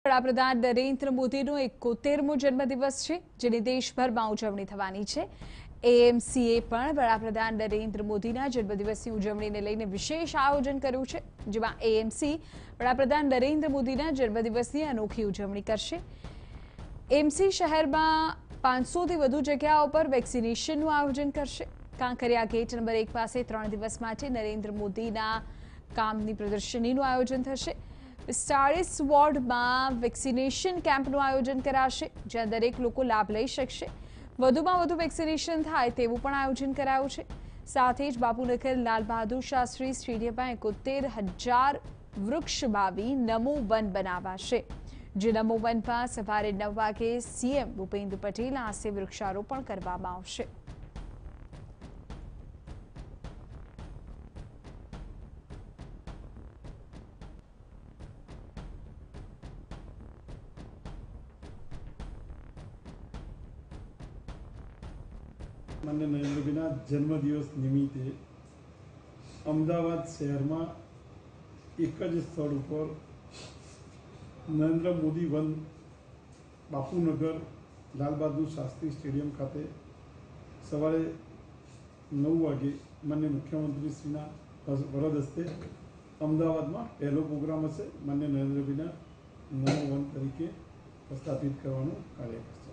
વડાપ્રધાન નરેન્દ્ર મોદીનો 71મો જન્મદિવસ છે, જેની દેશભરમાં ઉજવણી થવાની છે. એએમસીએ પણ વડાપ્રધાન નરેન્દ્ર મોદીના જન્મદિવસની ઉજવણીને લઈને વિશેષ આયોજન કર્યું છે, જેમાં એએમસી વડાપ્રધાન નરેન્દ્ર મોદીના જન્મદિવસની અનોખી ઉજવણી કરશે. એમસી શહેરમાં 500થી વધુ જગ્યાઓ પર વેક્સિનેશનનું આયોજન કરશે. કાંકરિયા ગેટ નંબર 1 પાસે 3 દિવસ માટે નરેન્દ્ર મોદીના કામની પ્રદર્શનીનું આયોજન થશે. 40 વોર્ડમાં વેક્સિનેશન કેમ્પનું આયોજન કરાશે, જ્યાં દરેક લોકો લાભ લઈ શકશે. વધુમાં વધુ વેક્સિનેશન થાય તેવું પણ આયોજન કરાયું છે. સાથે જ બાપુનગર લાલ બહાદુર શાસ્ત્રી સ્ટેડિયમમાં 71,000 વૃક્ષ વાવી નમો વન બનાવાશે. જે નમો વનમાં સવારે 9 વાગે સીએમ ભૂપેન્દ્ર પટેલના હસ્તે વૃક્ષારોપણ કરવામાં આવશે. माननीय नरेंद्रभाईના જન્મદિવસ નિમિત્તે અમદાવાદ શહેરમાં એક જ સ્થળ ઉપર નરેન્દ્ર મોદી વન બાપુનગર લાલ બહાદુર શાસ્ત્રી સ્ટેડિયમ ખાતે સવારે 9 વાગે માનનીય મુખ્યમંત્રીશ્રીના વરદ હસ્તે અમદાવાદમાં પહેલો પ્રોગ્રામ હશે. માનનીય નરેન્દ્રભાઈના નમો વન તરીકે પ્રસ્થાપિત કરવાનું કાર્ય કરશે.